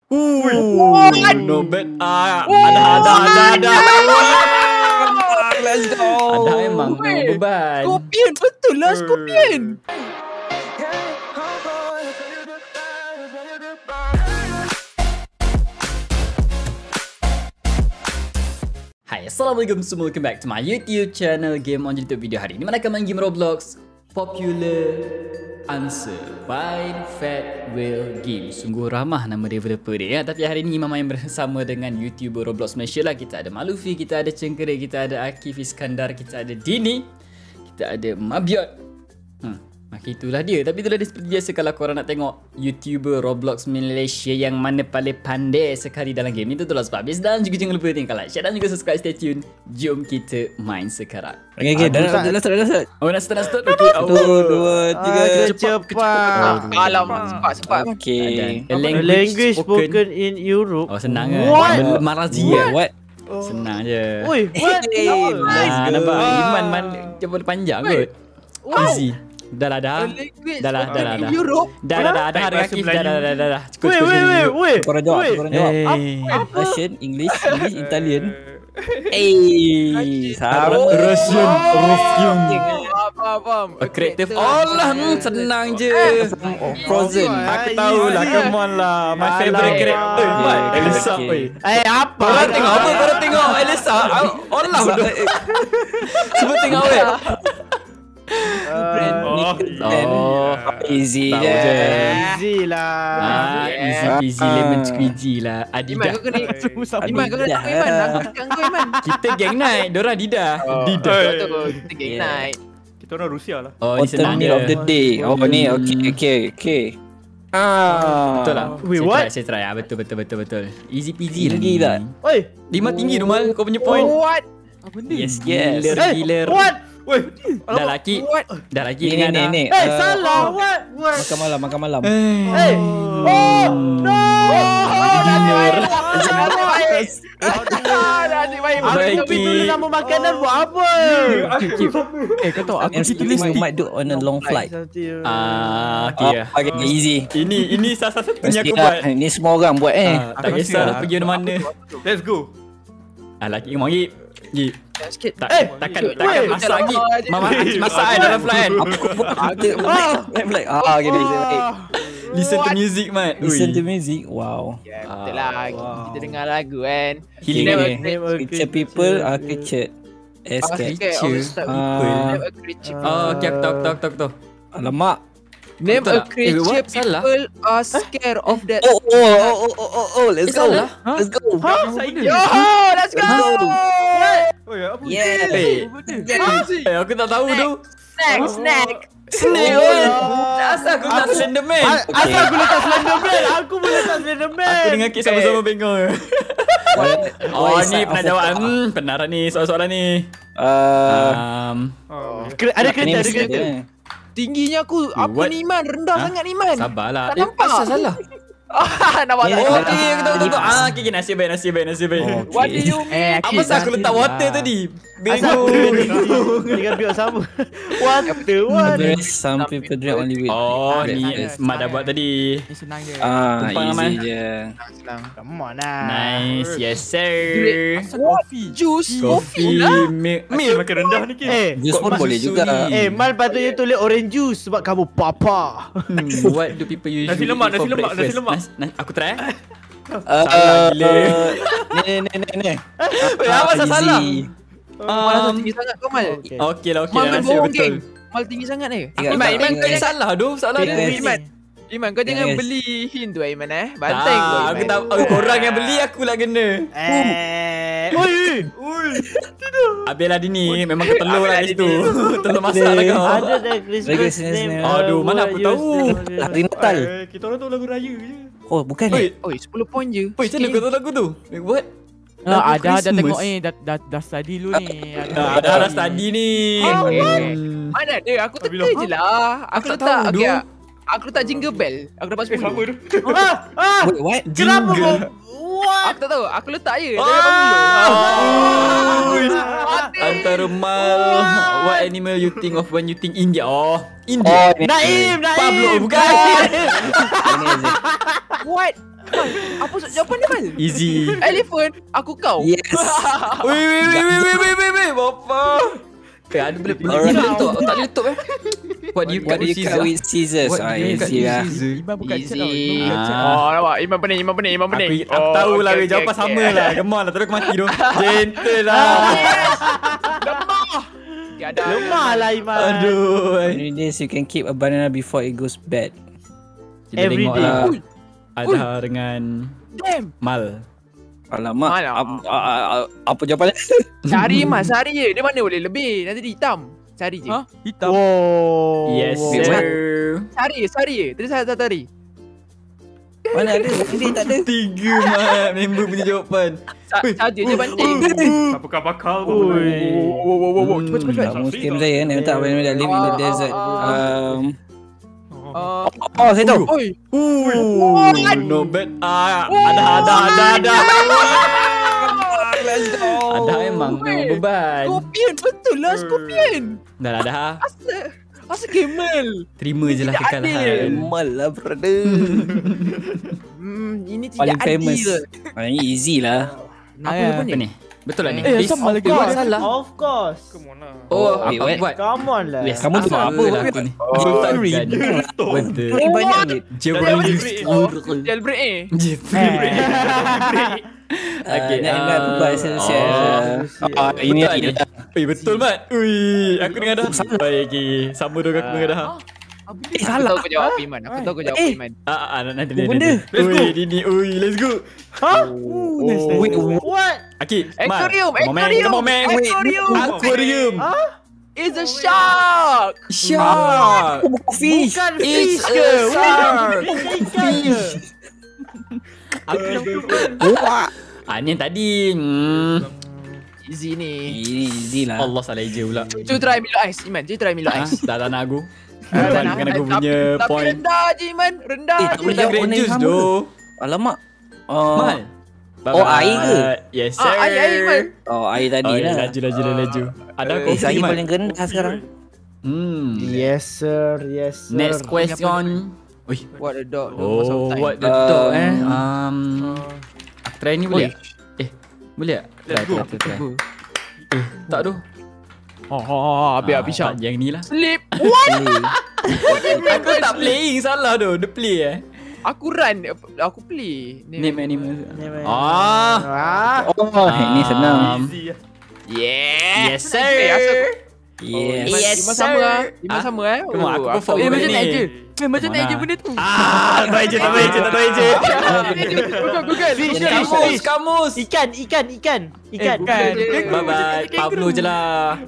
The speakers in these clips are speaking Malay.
No bad. Ada. Let's go. Ada memang beban. Scorpion, betul lah Scorpion. Hai, Assalamualaikum semua. Welcome back to my YouTube channel Game On YouTube. Video hari ini mana akan main game Roblox Popular Answer by Fat Whale Games. Sungguh ramah nama developer dia ya. Tapi hari ini Imam main bersama dengan YouTuber Roblox Malaysia lah. Kita ada Malufi, kita ada Cengkerik, kita ada Akif Iskandar, kita ada Dini, kita ada Mabiot. Maka itulah dia. Tapi itulah dia seperti biasa kalau korang nak tengok YouTuber Roblox Malaysia yang mana paling pandai sekali dalam game itu, itulah sebab habis. Dan juga jangan lupa tinggal like, share dan juga subscribe. Stay tune. Jom kita main sekarang. Okay, dah start. Oh, nak start. Okay. 1, 2, 3. Cepat. Alam, cepat. Okay. Language spoken in Europe. Oh, senang kan? What? Marazia. What? Senang je. Oi, what? Nampak Iman jemput panjang kot. Easy. Dah. Europe. Dah. Harga Akif. Dah. Cukup. Wait. Korang jawab. Russian, English, Italian. Russian. Faham. Creative. Allah, senang je. Frozen. Aku tahulah, come on lah. My favorite character. Elisa. Apa? Korang tengok Elisa. Allah. Semua tengok weh. Easy Tahu je. Easy lah. Easy peasy lemon squeezy lah. Iman, Adidas. kau kena Iman, kau kena tahu Iman. Aku tekan kau Iman. Kita geng night. Diorang Adidas. Betul. Kita game night. Kita orang Rusia lah. Oh, ni senang Alternate je. of the day. Oh ni, okay. Betul lah. Wait, what? Saya try. Betul. Easy peasy Tinggi lah. tak? Oi. 5 tinggi Rumal. Kau punya point. What? Yes. Hey, what? Dah laki. Ni. Salah. What? Makan malam. Hey. Oh, no. Aku tulis nama makanan buat apa? Kau tahu aku And tulis we might do on a long flight. okay. Okay, easy. Ini salah satunya aku buat. Ni semua orang buat Tak kisah pergi mana. Let's go. Laki kau pergi. Sikit. Takkan masak lagi. Mama Acik masak dalam flight. Gini. Listen to music, Mat. Listen to music. Wow. Betul lah. Kita dengar lagu kan. Healing. Creature people are creature. Creature. Okay, aku tahu. Alamak. Name Betul a tak? creature What? Salah? people are scared of that. Oh, let's go. Salah? Let's go. Yo, let's go. Yeah. Aku tak tahu tu. Snack. Snake. Asal aku tak Slenderman. Asal aku letak Slenderman. Aku boleh letak Slenderman. Aku dengan Kik sama-sama bengong. Oh, ni pernah jawab. Penaran ni soalan-soalan ni. Ada kereta. Tingginya aku apa What? ni Iman? Rendah sangat ni Iman. Sabarlah. Tak nampak. Asal salah. Nampak tak? Oh, okay, aku tahu. Okay, nasib baik. What do you mean? Apa pasal aku letak water tadi? Bengong. Dengan duit sama. What? Some people drink only with. Oh, ni Mat dah buat tadi. Ni senang je. Tumpang aman. Easy je. Senang. Come on lah. Nice. Yes, sir. Juice. Coffee. Milk. Makin rendah ni Jus pun boleh juga. Mal patutnya tulis orange juice sebab kamu papa. What do people usually Nasi lemak, eat for nasi lemak, nasi breakfast? lemak. Aku try. Salah gila. Ni. Apa salah? Mal tinggi sangat kau Mal. Okey lah. Mal Nasib bohong betul. geng. Mal tinggi sangat ni. Tiga, Iman tiga. kau jangan Salah tu. Salah tu. Iman kau jangan Yes. beli hint tu Iman Banteng kau Aku Iman. tak. Korang yang beli aku lah kena. Habislah Dini. Memang ketelur lah kat situ. Telur masak lah kau. Ada dah Christmas name. Aduh, mana aku tahu. Hari Natal. Kita orang tahu lagu raya je. Oh, bukan Oi, ni. Oi 10 poin je. macam mana kau tahu lagu tu? What? Ada Christmas. tengok dah study dulu ni. Ada study ni. Mana ada? Aku teka je lah. Aku tak letak tahu, okay, Dul. aku letak jingle bell. Aku dapat 10. Sama tu. Wait, what? Kenapa Jingle. kau? What? Aku tak tahu. Aku letak je. Oh. Dari Mati. Antara mal. What animal you think of when you think India? Oh, India. Ni. Naim. Pablo bukan. Ini je. What? Apa jawapan dia, Mal? Easy. Elephant, aku kau. Yes. Wait, bapa. Ada boleh letup. Tak boleh letup What do you cut with scissors? with scissors? What do you cut Easy with lah. scissors? Iman bukan cek tau. Easy. Iman bukan cek. Oh, nampak. Iman pening. Aku tahu lah jawapan sama lah. Come on lah, terus aku mati tu. Gentle lah. Lemah. Tiada. Lemah lah Iman. Aduh. Every days you can keep a banana before it goes bad. Kita Every tengok day. lah. Ui. Azhar dengan Damn. Mal. Alamak. Alah. Apa jawapannya? Sehari Mas, sehari je. Dia mana boleh lebih? Nanti dia hitam. Sehari je. Ha? Hitam. Wow. Yes Wait, sir. Sehari je. Tadi saya satu hari. Mana ada? Ini tak ada. 3 Mat. Member punya jawapan. Saja je banding. Apakah bakal Wow. Cepat. Kamu skim saya ni tak boleh live in the desert. Ah. Oh, saya tahu. Oi. Not bad. Ada. Ada memang beban. Scorpion, betul lah Scorpion. Dah. Asal camel. Terima je lah Tidak kekalahan. Mal lah brother. Ini Paling tidak famous. adil. Ini easy lah. Apa Apa ni? Betul lah ni? sama lagi. Buat salah. Of course. Come on lah. Oh, Wait, apa what? buat? Come on lah. Yes, Kamu tu asal apa? lah aku ni. Jebakan. Betul. Ini banyak duit. Jebakan. Jailbreak Okay. Nak buat selesai. Ini Betul ada. betul Mat. Ui, aku dengar dah. Baik, okay. Sama dong aku dengar dah. Salah. Aku tahu kau jawab apa, Iman. Aku tahu kau jawab apa, Iman. Nanti. Benda. Let's go. Dini, let's go. Wait, What? Aki, Aquarium, Come on, man. Aquarium. It's a shark. Shark. fish. Bukan It's fish a ke? shark. Ikan ke? Ni yang tadi. Easy ni. Ini easy lah. Allah salah je pula. Cuba try Milo Ice, Iman. Cuba try Milo Ice. Dah tak nak aku. Dengan aku punya Tapi point. rendah je, Iman. Rendah tak je. boleh Kita jawab grade benda yang juice sama. doh. Alamak. Mal. Oh, air ke? Yes sir. Air, Iman. Oh, air tadi lah. Laju. Ada kopi Saya Mat. paling rendah sekarang. Yes sir. Next question. Ui. What a dog. Oh, what the dog Aku try ni boleh? Boleh tak? Try. Tak tu. Habis Tak yang ni lah. Sleep. Aku tak playing, salah tu. Dia play Aku run. Aku play. Name animal. Oh, ini senang. Yes sir. Yes. Yes, Lima sir. sama lah. Lima sama Come on, aku perform Macam balik naik ni. je. Macam naik je Mana? benda tu. Tak tahu je. Google. Kamus. Ikan. Bye-bye. Pablo je lah.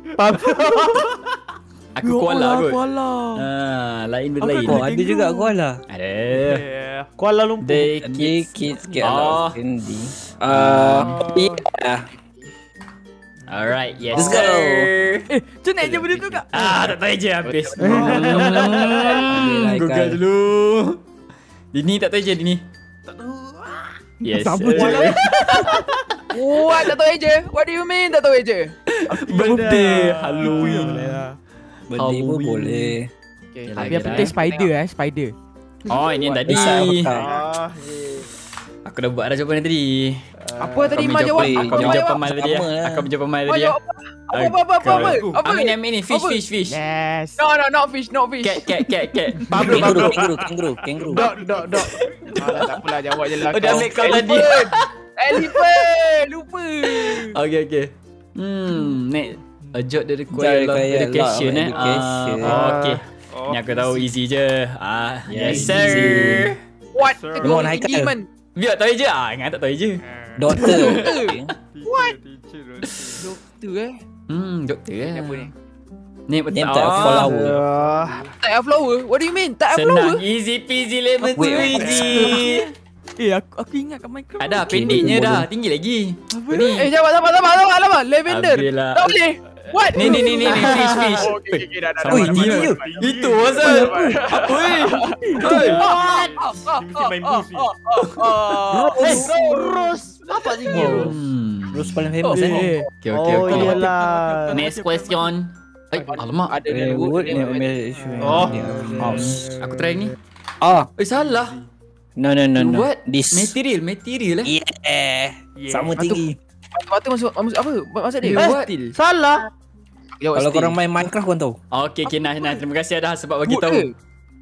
Aku koala kot. Koala. Lain berlain. Oh, ada juga koala. Ada. Kuala Lumpur. They They kids get a lot of candy. Yeah. Alright, yes Let's go. sir. Macam naik je benda tu kak. Tak tahu je habis. Like Google dulu. Dini tak tahu je Dini. Tak tahu. Yes Sama sir. je. What? Tak tahu aja. What do you mean tak tahu aja? Birthday Halloween. Benda pun Halloween. boleh. Okay. Yalah, Biar penting spider spider. Oh ini yang tadi. Aku dah buat dah jawapan yang tadi. Apa tadi Kau Iman jawab? Aku ambil Jawab jawapan Mal tadi sama lah. Aku ambil jawapan Mal Iman tadi jawab apa? Ambil ni fish. Yes. No, not fish. Cat. Pablo. Kangaroo. Dok. Alah, tak apalah, jawab je lah. Oh, dah ambil kau tadi. Elephant. Lupa. Okay. Next. A job that require a lot of education education. Okay. Ni aku tahu easy je. Yes sir. What? Sir. Tengok Come on, Haikal. Iman. Biar tahu je. Ingat tak tahu je. Doktor. What? Teacher. Doktor Doktor Apa ni? Ni betul. Name tag flower. Type of flower? What do you mean? Type of flower? Senang. Easy peasy lemon Wait, squeezy. Aku ingat kat Minecraft. Ada pendeknya dah. Tinggi lagi. Apa Ni. Sabar. Lavender. Habis lah. Tak boleh. What? Ni fish. Okay, dah. Sama Oi, tinggi dia. tu. Itu asal. Apa ni? Mesti main boost ni. Rose. Apa sih Rose? Rose paling famous Okay. Oh iyalah. Next question. Alamak. Ada Wood Redwood. ni Aku try ni. Ah, Salah. No. What? This. Material eh? Yeah. Sama tinggi. Batu masuk apa? Maksud dia? What? Salah. Jawab Kalau steel. korang main Minecraft korang tahu. Okay, nice. Terima kasih Adah sebab bagi Wood tahu. ke?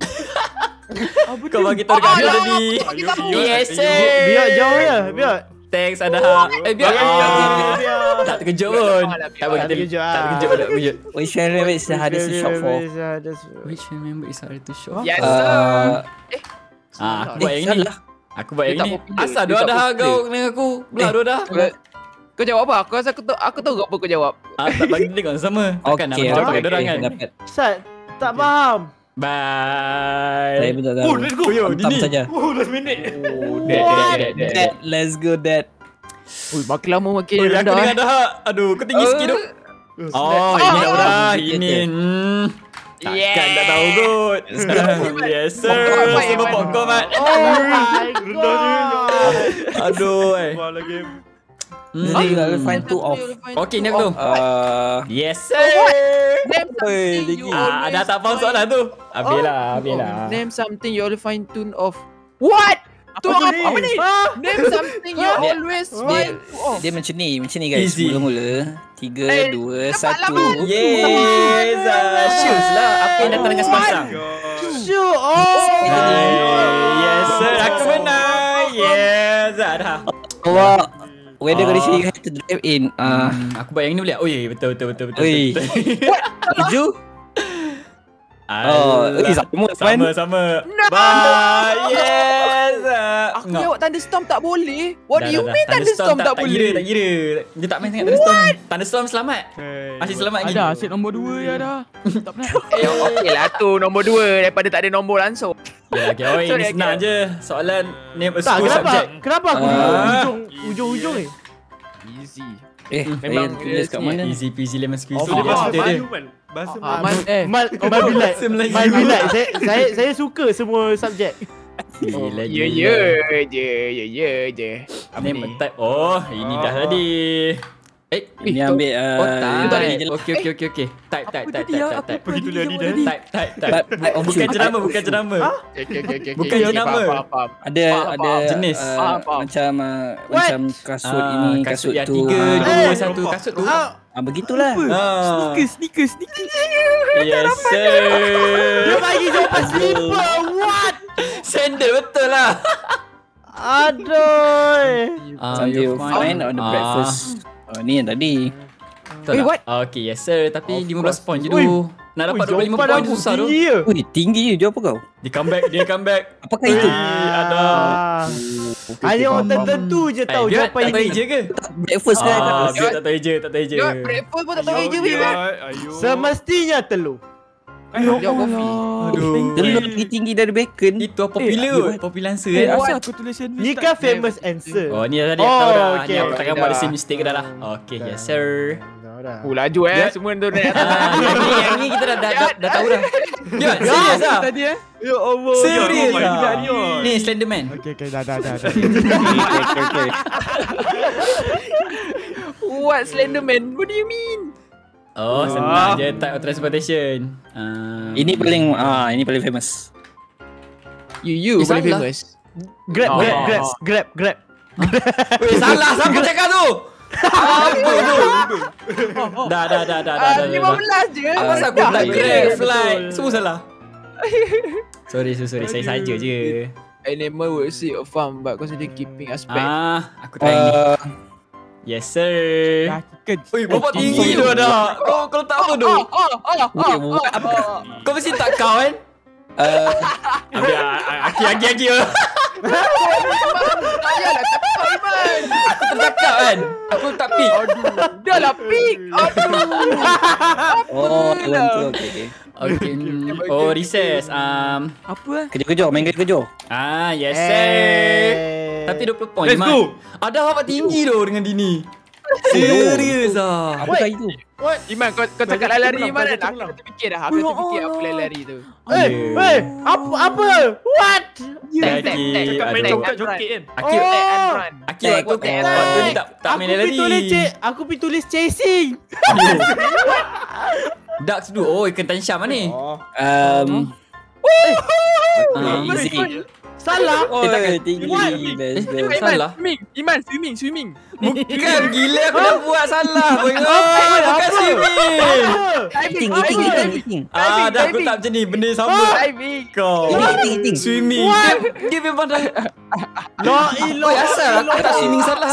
Kau bagi tahu dekat aku tadi. Yes, sir. Biar jauh ya. Biar. Thanks Adah. Biar. Tak terkejut pun. Tak apa, Tak terkejut, tak terkejut. Which one is the hardest to shop for? Which member is hard to shop? Yes, sir. Aku buat yang ni. salah. Aku buat Dia yang tak ni. popular. Asal Dia dia tak dah popular. kau dengan aku. Belah dia dah. Kau jawab apa? Aku rasa aku tahu apa kau jawab. Tak bagi tengok sama. Takkan nak Okay, jawab pakai dia orang kan. dapat. Sat, tak faham. Saya Bye. pun tak tahu. Oh, let's go. Hantam saja. Oh, last minute. Dad, let's go dad. Ui, makin lama makin Aku rendah. dengan dah. Aduh, kau tinggi sikit tu. Oh, ini dah udah. Ini. Takkan tak tahu kot. Yes sir. Popcorn, Semua Mat. popcorn mat. Oh my Rendahnya. god. Aduh. Bala game. Jadi you find two off. Okay, ni aku tu. Yes sir. Ada tak faham soalan tu? Habislah. Name something you always find tune off. What? Two off apa ni? Name something you Dia- always Dia, find two off. dia macam ni guys. Easy. Mula-mula 3, 2, 1. Yes. Shoes lah. Apa yang datang dengan sepasang? Shoot. Oh. Yes sir. Aku menang. Yes. Dah. Allah. Weather condition you have to drive in. Aku buat yang ni boleh? Oh ya, betul. Oi. Hijau. Sama. Bye. Yes. Aku jawab thunderstorm tak boleh. What do you mean thunderstorm tak boleh? Tak kira. Dia tak main sangat thunderstorm. Thunderstorm selamat. Masih selamat lagi. Ada asyik nombor 2 ya dah. Tak pernah. Okey lah tu nombor 2 daripada tak ada nombor langsung. Ya, okay. Oh, Sorry, ini senang je. Soalan name a Tak, school kenapa? subject. Kenapa aku ujung ni? Easy. Memang tulis kat mana? Easy peasy lemon squeezy. So, dia Dia bahasa cerita dia. Melayu kan? Bahasa Aman Melayu. Mal bilat. Bahasa Melayu. Mal bilat. Saya suka semua subjek. Gila, Ya gila. je. Name a type. Oh, ini dah tadi. Ini ambil Oh, tak. tadi je lah. Okay. Type. Pergi tulis Adidas. Type. Bukan jenama. Okay. Bukan jenama. Faham. Ada Jenis. macam kasut ini, kasut yang tu. 3, 2, 1 kasut tu. Begitulah. Sneakers. Yes sir. Dia bagi jawapan slipper. What? Sandal betul lah. Aduh. Something you find on the breakfast. Ni yang tadi. Betul Wait, tak? Okay, yes sir. Tapi 15 poin je Ui. tu. Nak dapat 25 poin tu susah tu. Ui, tinggi je jawab apa kau? Dia comeback. Apakah itu? Ada. Hanya orang tertentu je tahu Dia jawapan tak tahu ini. je ke? Breakfast kan? Dia tak tahu je. Jawab breakfast pun tak tahu je Bim. Ayo. Semestinya telur. Jawab kopi. Aduh. Telur tinggi dari bacon. Itu popular kot. Popular answer kan. Asal aku tulis sandwich. Ni kan famous answer. Oh, ni tadi aku tahu dah. Ni okay. aku takkan buat the same mistake dah. Okay, yes sir. Laju semua tu naik atas. Yang ni kita dah tahu dah. Dia serius lah. Tadi Ya Allah. Serius my lah. God. Ni Slenderman. Okay, dah. Okay. What Slenderman? What do you mean? Oh, senang je type of transportation. Ini paling famous. You salah. paling famous. Grab. Weh, salah siapa cakap tu? Apa tu? Dah. 15 je. Apa pasal aku tak grab, flight? Semua salah. Sorry. Saya saja je. Animal would see a farm but consider keeping aspect. Aku try ni. Yes sir. Dah chicken. Ui, bapak tinggi tu ada. Kau tak apa tu? Kau mesti tak kau kan? Ambil aki. Ayalah cakap Iman. Aku tercakap kan? Aku tak pick. Dah lah pick. Oh, okay. Okay. Oh, recess. Apa? Kejar-kejar, main kejar-kejar. Yes sir. Tapi 20 poin. Let's go. Ada bapak tinggi tu dengan Dini. Serius ah. Apakah itu? Iman kau cakap lari Iman Baca kan? ulang. Aku terfikir dah. Aku terfikir apa lari tu. Apa? What? Cakap main Tag joget-joget kan? Aki and run. waktu ni tak main lari. Aku pergi tulis chasing. Ducks tu. Oh, ikan Tansyam ni. Easy. Salah. Takkan tinggi. Best. Salah. Iman, swimming. Bukan, gila aku dah buat salah. Bukan swimming. Eating. Dah aku tak macam ni. Benda sama. Kau. Eating. Swimming. Dia memang dah. La ilah. Asal aku tak swimming salah.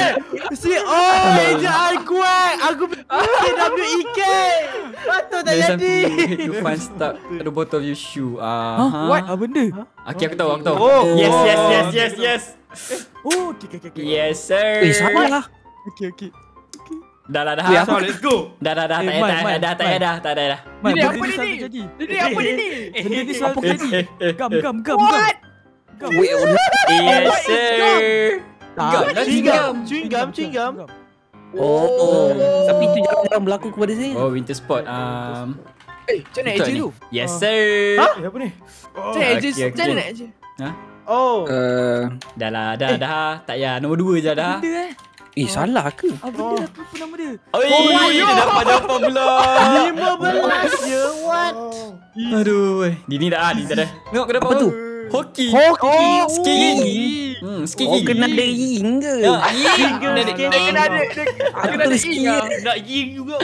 Ejaan kuat. Aku WEK. Patut tak jadi. You find stuck at the bottom of your shoe. What? Apa benda? Okay, aku tahu. Oh. Yes. Oh, okay. Yes, sir. Salah. Okay. Dah. So let's go. Dah. Tak ada. Man, Ini benda apa ni selalu ni? terjadi. Ini apa ni? Benda ni selalu terjadi. Gam. What? Yes, sir. Chewing gum. Oh. Tapi itu jarang berlaku kepada saya. Oh, winter sport. Macam mana betul edge ni. tu? Yes, sir. Apa ni? Macam mana edge? Okay. Macam mana nak edge? Oh. Dah. Tak payah. Nombor 2 je dah. Benda Salah ke? Apa benda apa nama dia? Dia dapat jawapan pula. 15 je. What? Aduh. Dini dah. Tengok aku dapat Apa tu? Hoki. Ski. Ski. Kena ada ring ke? Kena ada Aku tulis ring. Nak ying juga.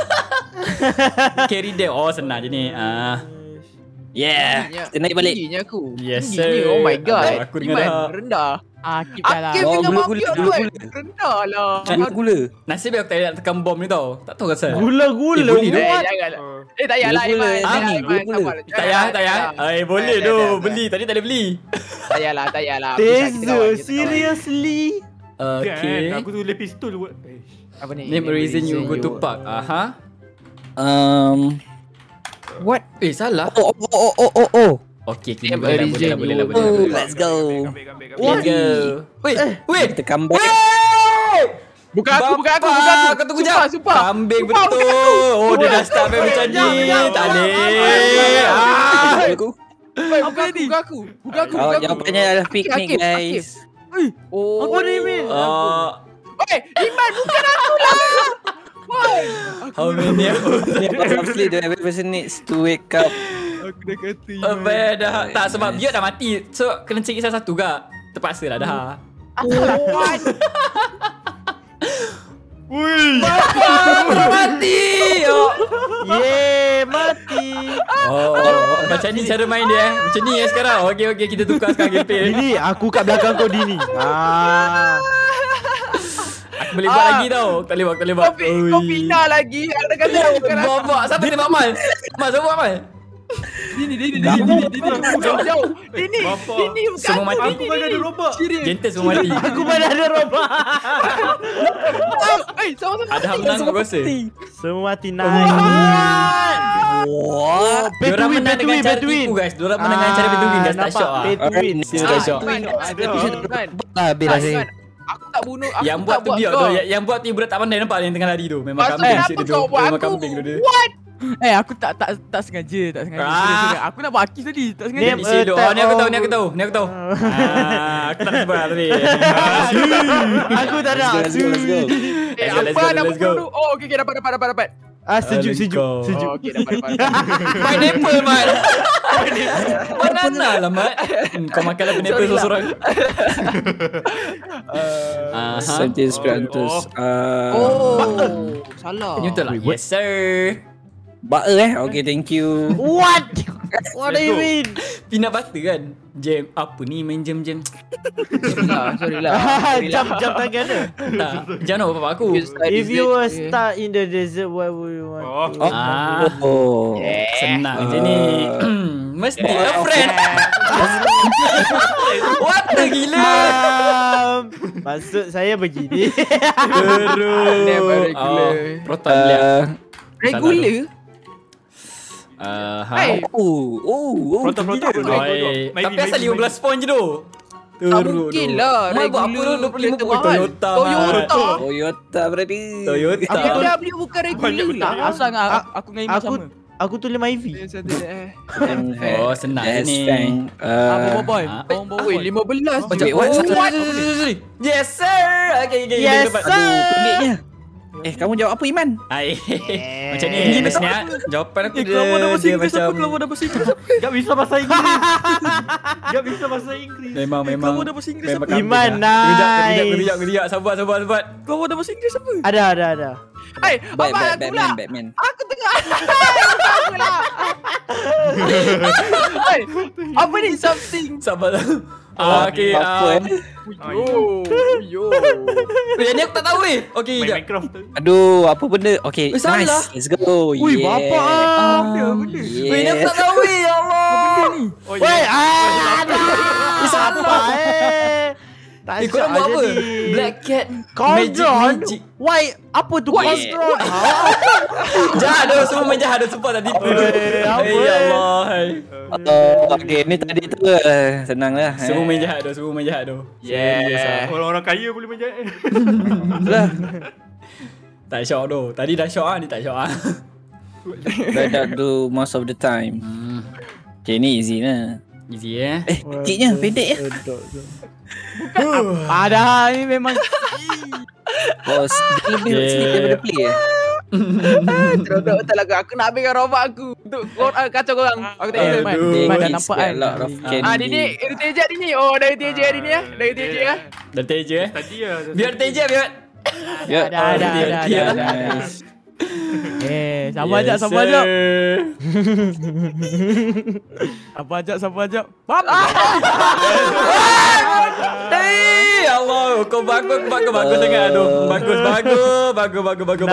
Carry them. Oh, senang je ni. Yeah. Kita naik balik. Tingginya aku. Yes, Tingginya, sir. oh my god. Aku dengar Iman, dah. rendah. Akib dah lah. Akif dengan gula, Mafia gula. tu rendah lah. Gula. Nasib baik aku tak nak tekan bom ni tau. Tak tahu asal. Gula-gula. boleh tu. What? Janganlah. Tak payahlah Gula-gula. Iman. Ah, Iman, gula-gula. sabar. Tak payah. Boleh tu. Beli. Tadi tak boleh beli. Tak payahlah. Taser. Seriously? Okay. Kan, aku tulis pistol buat. Apa ni? Name a reason you go to park. Aha. What? Salah. Oh. Okay, Name a reason boleh lah. Oh, let's go. Let's go. Wait. Kita comeback. Bukan aku. Kau tunggu jap. Sumpah. Kambing betul. Oh, dia dah start main macam ni. Tak boleh. Bukan aku. Oh, jawapannya adalah piknik, Akif. guys. Oh. Apa ni, Min? Iman, bukan aku lah. How many hours? Obviously, the every person needs to wake up. Aku dah kata Dah. Tak, sebab Biot dah mati. So, kena cari salah satu kak. Terpaksa lah dah. What? Mati. Yeay, mati. Macam ni cara main dia. Macam ni sekarang. Okay, kita tukar sekarang gameplay. Dini, aku kat belakang kau Dini. Aku boleh buat lagi tau. Tak boleh buat. Kau pindah lagi. Ada kata aku bukan aku. Bawa. Siapa tembak Mal? Siapa buat Mal? Dini. Jauh. Dini bukan Semua mati. Aku kan ada robot. Gentle semua mati. Aku mana ada robot. Sama-sama. Ada hang menang aku rasa. Semua mati nice. What? Diorang menang dengan cara tipu guys. Diorang menang dengan cara tipu guys. Tak syok lah. Pay to win. Tak syok. Habis dah saya. Aku tak bunuh. Yang buat tu Biot tu. Yang buat tu budak tak pandai nampak yang tengah lari tu. Memang Lepas tu kambing kenapa asyik dia tu. kau buat Memang aku? kambing tu. What? aku tak sengaja. Serius. Aku nak buat Akif tadi. Tak sengaja. Name Ni silap. type Ni aku tahu. of- Aku tak sebab tadi. Aku tak nak. Let's go. Let's go, Apa nama let's go. bunuh? Oh, okay, dapat. Sejuk. Oh, okay, dapat. Pineapple, Mat. Banana lah, Mat. Kau makanlah pineapple seorang. Sentence Piantus. Oh, salah. Ini betul lah. Yes, sir. Butter Okay, thank you. What? What do you mean? Peanut butter kan? Jam. Apa ni main jam? Sorry lah. Jam tangan dia. Tak. Jam nak bapak aku. If you were stuck in the desert, what would you want to? Oh. Senang je ni. Mesti a friend. What the gila? Maksud saya begini. Terus. Proton lihat. Regular? Proton. Tapi asal 15 poin je tu. Tak mungkin lah. Mal buat apa tu 25 poin Toyota. Toyota berarti. Toyota. BMW bukan regular lah. Asal aku dengan Iman sama. Aku tulis Myvi. Oh, senang je ni. Boy. Oi, 15. Wait, what? Yes, sir. Okay. Yes, sir. Kamu jawab apa Iman? Ai. Macam ni biasanya jawapan aku Kamu ada bahasa dia Inggeris apa? macam Kamu ada bahasa Inggeris apa? Gak bisa bahasa Inggris. Gak bisa bahasa Inggris. memang Kamu ada bahasa Inggris apa? Iman, nice. Kejap. Sabar. Kamu ada bahasa Inggris apa? Ada. Hai, apa aku pula? Batman. Aku tengah. Aku lah. Hai, apa ni something? Sabar. Okey. Yo. Yang ni aku tak tahu Okey, Main jap. Minecraft tu. Aduh, apa benda? Okay, salah. nice. Let's go. Ui, bapak Benda ni aku tak tahu ya Allah. Oh Weh, ya. salah Tak Korang buat apa? Black Cat Cauldron? Magic. Why? Apa tu cauldron? Jahat dah, semua main jahat dah. Sumpah tak tipu. apa? Ya Allah. Hai. Okay, ni tadi tu senang lah. Semua main jahat dah. Serius lah. Orang-orang kaya boleh main jahat. Lah. Tak syok tu. Tadi dah syok ni tak syok Like that do most of the time. Okay, ni easy lah. Easy Keciknya, pendek ya. Ada ni memang Oh, dia lebih sedikit daripada play ya. Terus betul lah aku nak habiskan robot aku untuk kacau korang. Aku tak kira. Iman dah nampak kan. A lot of candy. Dini, dari TJ Dini. Oh, dari TJ Dini ya. Dari TJ ya. Dah teja Tadi lah. Biar teja biar. Ya. Ada. Nice. Sabar jap. Sabar jap. Bam. Ya Allah, kau bagus sangat tu. Bagus.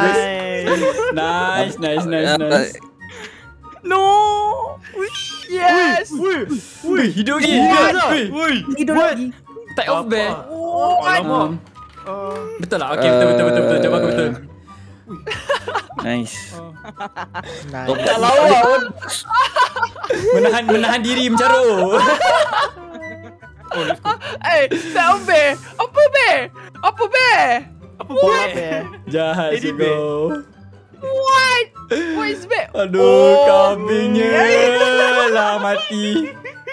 Nice. No. Yes. Wih, hidup lagi. Woi. Take off bear. Alamak. Betul lah. Okey, betul. Jawab aku betul. Nice. Tak lawan. Menahan diri mencarut. Tak be. Apa be? Jahat Teddy sego. What is be? Aduh, kambingnya lah mati.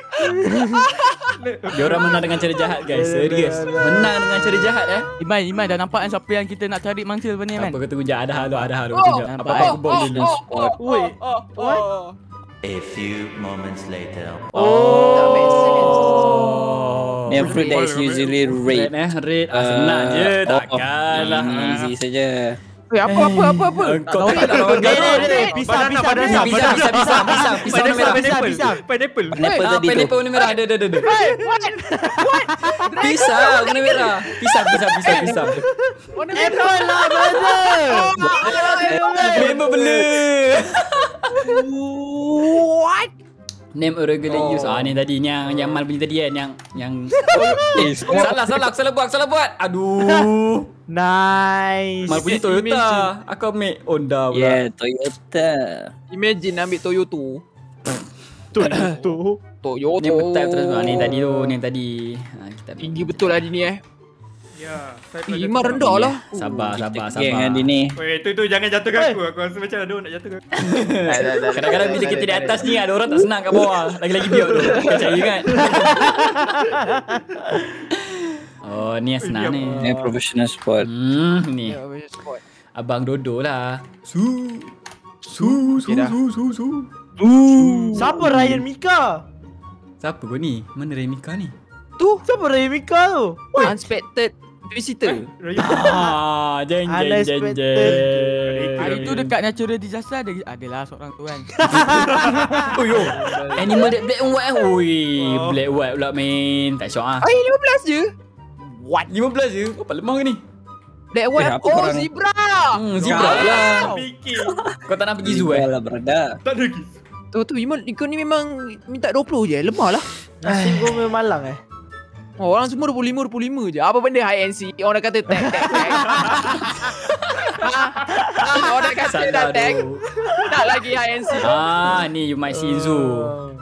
Diorang menang dengan cara jahat guys. Serius. Menang dengan cara jahat Iman dah nampak kan siapa yang kita nak cari mangsa lepas ni man. Apa kau tunggu je. Ada hal. nampak. Apa aku buat dulu. Wait. A few moments later. That makes sense. Ni fruit that is usually red. Red. Senang je. Takkan lah. Easy saja. Apa? Kau tak tahu Pisang. Pisang merah. Pineapple. Pineapple tadi tu. Pineapple warna merah. Ada. Pisang warna merah. Pisang. Apple lah, brother. Member bela. What? Name a regular use. Ni tadi ni yang Mal punya tadi kan yang salah aku salah buat. Aduh. Nice. Mal punya Toyota. Aku ambil Honda pula. Yeah, Toyota. Imagine ambil Toyota. Toyota. Ni betul terus. Ni tadi tu, ni tadi. Kita Tinggi betul lah Dini Ya. Iman rendah lah. Sabar. Geng Adi ni. Weh, tu jangan jatuhkan aku. Aku rasa macam ada orang nak jatuhkan. Kadang-kadang bila kita di atas ni ada orang tak senang kat bawah. Lagi-lagi biar tu. Percaya kan? Oh, ni yang senang ni. Ni professional sport. Ni. Ya, Abang Dodo lah. Siapa Ryan Mika? Siapa kau ni? Mana Ryan Mika ni? Siapa Ryan Mika tu? Unexpected visitor. Jeng. Hari tu dekat natural disaster adalah seorang tu kan. Oh yo. Animal that black and white. Oi, black white pula main. Tak syok 15 je. 15 je. Apa lemah ke ni? Black white. apa korang? Zebra. Zebra lah. Fikir. Kau tak nak pergi zoo Lah berada. Tak ada lagi. Tu Iman, kau ni memang minta 20 je. Lemah lah. Nasib kau memang malang Orang semua 25 je. Apa benda high and seek? Orang dah kata tag. Orang dah kata dah tag. Tak lagi high and seek. Ni you might see in zoo.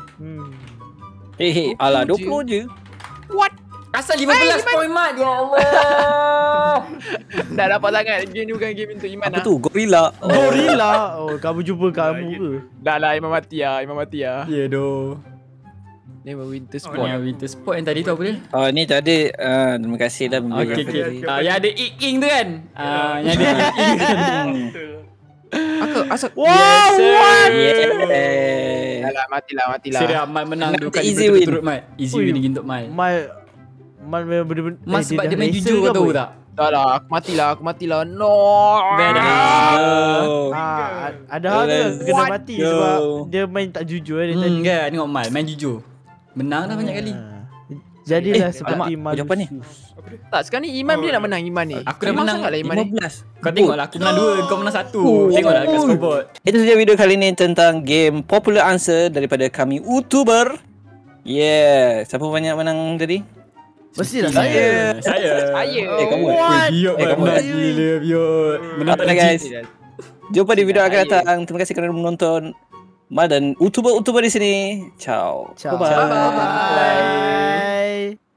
Hey, ala 20 je. What? Asal 15 point mat. Ya Allah. Dah dapat sangat. Game ni bukan game untuk Iman Apa lah. tu? Gorilla. Gorilla. Oh, kamu jumpa kamu ke? Dah lah Iman mati lah. Ya doh. Name a winter Sport sport. yang winter sport yang tadi tu apa dia? Oh ni tadi terima kasih dah memberi Okay, reference. yang ada ing tu kan? Yang ada ing kan? Asal. Wow, Yeah. Alah, matilah. Serius, Mal menang 2 kali Easy win. berturut-turut, Mal. Easy Ui. win lagi untuk Mal. Mal memang bener-bener Mal sebab dia main dah jujur, kau racer ke tahu apa? tak? Tak lah, aku matilah. No. Bad Oh. Ada hal tu Let's kena mati go. sebab dia main tak jujur dia tadi. Kan, tengok Mal main jujur. Menang dah banyak kali. Jadilah alamak, seperti jawapan ni. Malusus. Tak, sekarang ni Iman dia nak menang Iman ni. Aku dah Memang menang sangatlah Iman ni. 15. Kau tengoklah, aku menang 2, kau menang 1. Tengoklah kat scoreboard. Itu saja video kali ini tentang game Popular Answer daripada kami YouTuber. Yeah, siapa banyak menang tadi? Mestilah saya. Saya. Kamu. Biot kamu. menang gila, Biot. Menang tak Okay, guys. legit. Jumpa di video akan datang. Terima kasih kerana menonton. Mal dan YouTuber di sini. Ciao. Ciao. Bye-bye. Bye.